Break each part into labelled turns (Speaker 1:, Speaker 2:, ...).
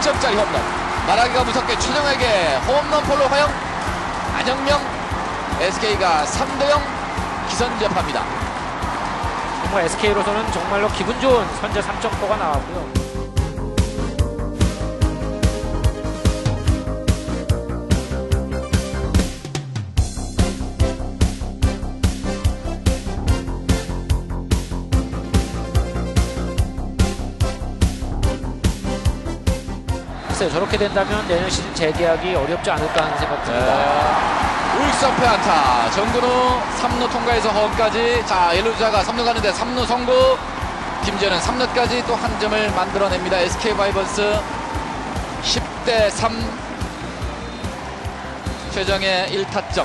Speaker 1: 10점짜리 홈런. 말하기가 무섭게 최정에게 홈런 폴로 허용. 안영명. SK가 3대0 기선제압합니다.
Speaker 2: 정말 SK로서는 정말로 기분 좋은 선제 3점포가 나왔고요. 저렇게 된다면 내년 시즌 재계약이 어렵지 않을까 하는 생각 듭니다.
Speaker 1: 우익수합회 안타. 정근우 3루 통과해서 홈까지. 자, 1루자가 3루 가는데 3루 성공. 김재현은 3루까지 또 한 점을 만들어냅니다. SK 바이번스 10대3. 최정의 1타점.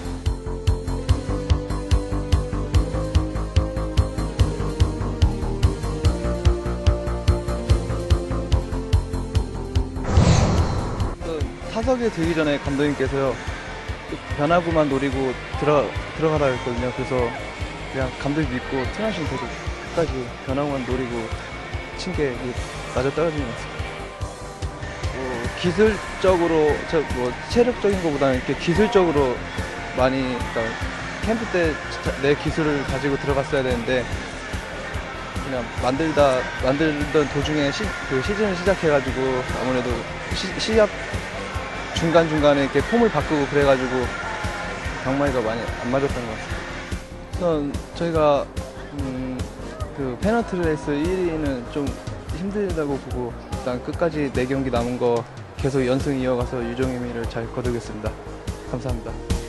Speaker 3: 타석에 들기 전에 감독님께서요, 변화구만 노리고 들어가라 했거든요. 그래서 그냥 감독 믿고 트라이션 되고 끝까지 변화구만 노리고 친 게 맞아 떨어지는 것 같습니다. 기술적으로, 체력적인 것보다는 이렇게 기술적으로 많이, 그러니까 캠프 때 내 기술을 가지고 들어갔어야 되는데, 그냥 만들던 도중에 시즌을 시작해가지고 아무래도 시합 중간중간에 이렇게 폼을 바꾸고 그래가지고 방망이가 많이 안 맞았던 것 같습니다. 우선 저희가 그 페널티 레이스 1위는 좀 힘들다고 보고 일단 끝까지 4경기 남은 거 계속 연승 이어가서 유종의미를 잘 거두겠습니다. 감사합니다.